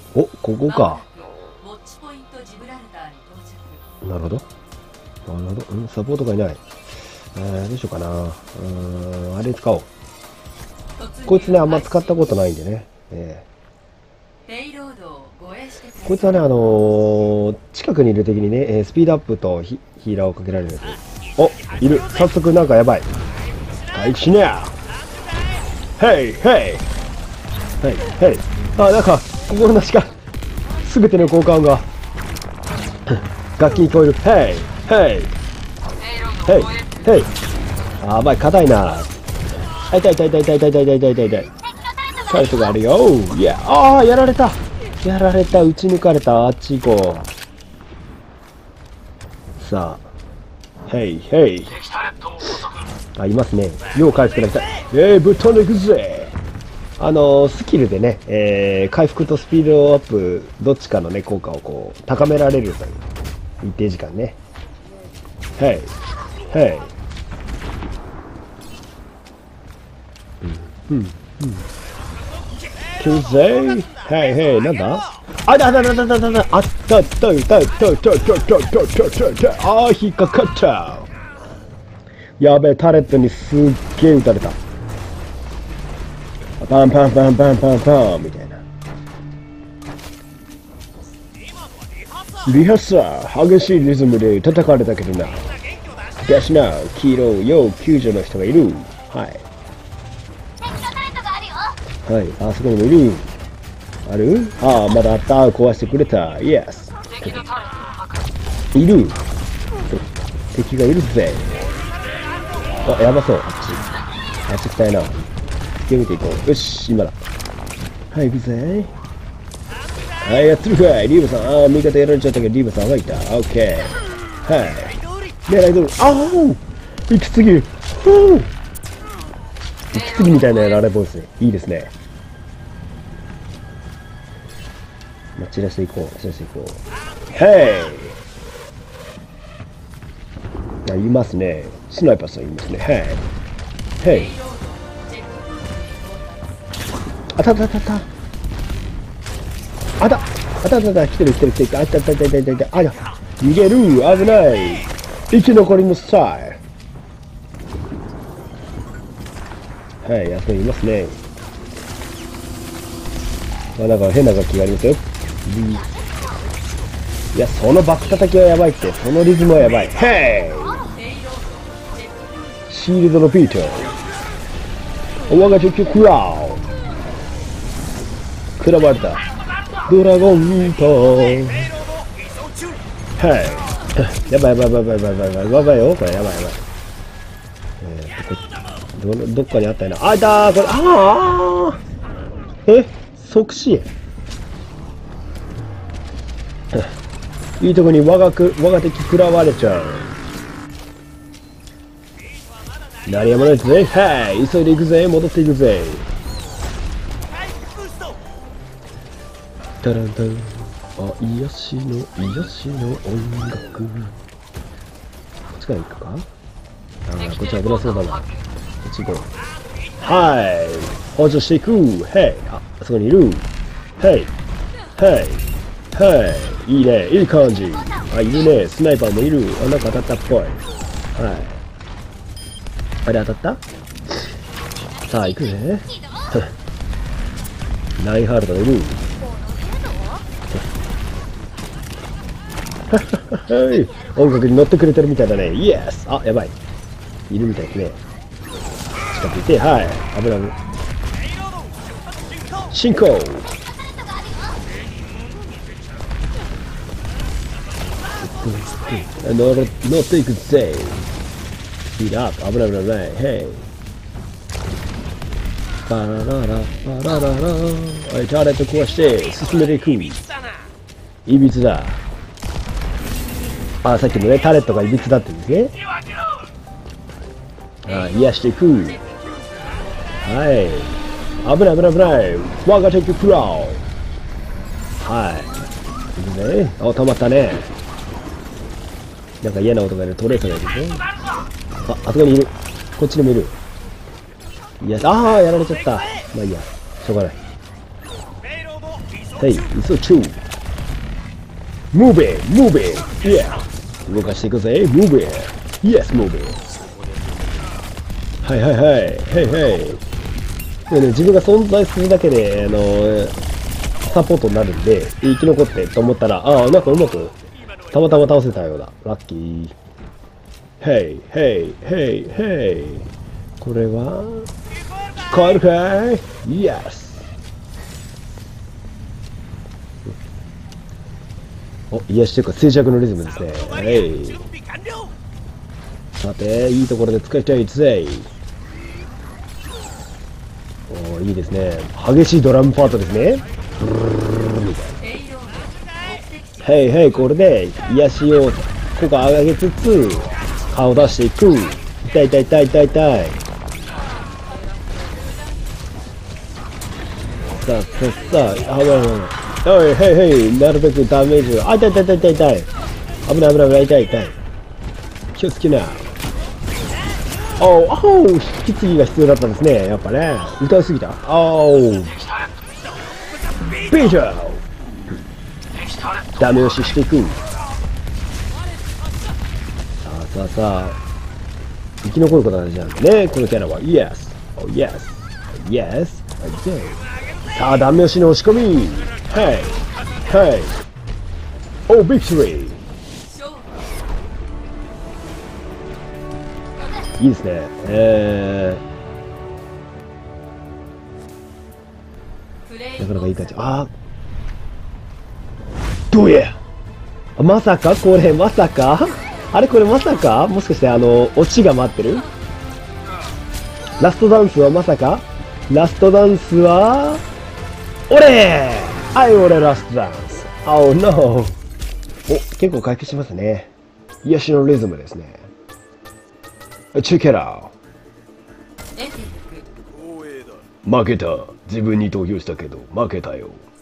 お、ここか。なるほど。なるほど。うん、サポートがいない。どうしようかな。あれ使おう。こいつね、あんま使ったことないんでね。こいつはね、近くにいる敵にね、スピードアップとヒーラーをかけられるやつ。お、いる。早速なんかやばい。回避しねや。ヘイヘイヘイヘイ。あ、なんか、心なしか。すべての交換が、楽器に聞こえる。ヘイヘイヘイヘイ。あばい、硬いな。痛い痛い痛い痛い痛い痛い痛い痛い痛い痛い。タイトがあるよ。いや、ああ、やられた。やられた。撃ち抜かれた。あっち行こう。さあ。ヘイヘイ。あ、いますね。要回復なさい。ぶっ飛んでいくぜ。スキルでね、回復とスピードアップ、どっちかのね、効果をこう、高められるという。一定時間ね。ヘイヘイ。来るぜ。ヘイヘイ。なんだ、あだだだだだだだ。あったったったったったったったったった。あー、引っかかった。やべえ、タレットにすっげえ撃たれた。パンパンパンパンパンパンみたいな。リハーサー、激しいリズムで叩かれたけどな。だしな、黄色、要救助の人がいる。はい。はい、あそこにもいる。ある？ああ、まだあった。壊してくれた。イエス。いる。敵がいるぜ。あ、やばそう。あっち。あっち来たいな。手見ていこう。よし、今だ。はい、行くぜ。はい、やってるかい。リーバさん。ああ、味方やられちゃったけど、リーバさんがいた。オッケー。はい。狙いどる。ああ、息継ぎ。息継ぎみたいなやられボイス。いいですね。まあ、散らしていこう。散らしていこう。ヘイ。あ、いますね。スナイパーさんいますね。ヘイ。ヘイ。あたたたた。あた。あたたた。来てる来てる来てる。あたたたたたた。あや。逃げる。危ない。生き残りのスタイル。はい、あそこにいますね。あ、なんか変な楽器がありますよ。いや、そのバック叩きはやばいって。そのリズムはやばい。ヘイ。シールドのピート。おわがちょきょくらう。食らわれた。ドラゴンミート。ヘイ。やばいやばいやばいやばいやばいやばいやばいよ。これやばいやばい。どっかにあったよな。あいたーこれ。ああ。即死。いいとこに我が敵食らわれちゃう。鳴りやまないぜ。はい、急いで行くぜ。戻っていくぜ。タランタン。あ、癒しの音楽。こっちから行くか。こっち危なそうだな。こっち行こう。はい、補助していく。ヘイ。あそこにいる。ヘイヘイヘイ。いいね、いい感じ。あ、いるね。スナイパーもいる。あ、なんか当たったっぽい。はい。あれ当たったさあ、行くね。ナインハルトがいる。音楽に乗ってくれてるみたいだね。イエス。あ、やばい。いるみたいですね。近づいて、はい。危ない。進行。乗っていくぜ。スピードアップ。危ない危ない危ない。ヘイ。バラララバラララ。はい、ターレット壊して進めていく。いびつだ。あ、さっきのね、タレットがいびつだって言うんですね。あ、癒していく。はい。危ない危ない危ない。我が敵プラウ。はい。いいね。あ、止まったね。なんか嫌な音がいる。トレーサーがいるね。あそこにいる。こっちにもいる。いや、ああ、やられちゃった。まあいいや。しょうがない。 Hey, it's so true. Move it, move it, yeah. 動かしていくぜ、move it. Yes, move it. はいはいはい、hey hey. でね、自分が存在するだけで、サポートになるんで、生き残ってと思ったら、ああ、なんかうまく、たまたま倒せたようだ。ラッキー。Hey, hey, hey, hey. これは、聞こえるかい ?Yes! お、癒しというか静寂のリズムですね。Hey. さて、いいところで使いたいぜ。お、いいですね。激しいドラムパートですね。Hey, hey, これで癒しを効果上げつつ、顔出していく。痛い痛い痛い痛い痛い。さあさあさあ、危ない危ない。おい、へいへい、なるべくダメージを。あ、痛い痛い痛い痛い痛い。危ない危ない危ない、痛い痛い。気をつけな。おう、おう、引き継ぎが必要だったんですね。やっぱね。歌いすぎた。おう。ビートダメ押ししていく。さあさあさあ。生き残ることが大事なんですね。このキャラは。Yes. Oh, yes. Yes. Okay. さあ、ダメ押しの押し込み。Hey. Hey. Oh, victory. いいですね。なかなかいい感じ。あ、どうや。まさかこれ、まさかあれこれまさかもしかしてオチが待ってるラストダンスはまさかラストダンスは俺はい、俺ラストダンス Oh no お、結構回復しますね。癒しのリズムですね。チェケラ負けた。自分に投票したけど負けたよ。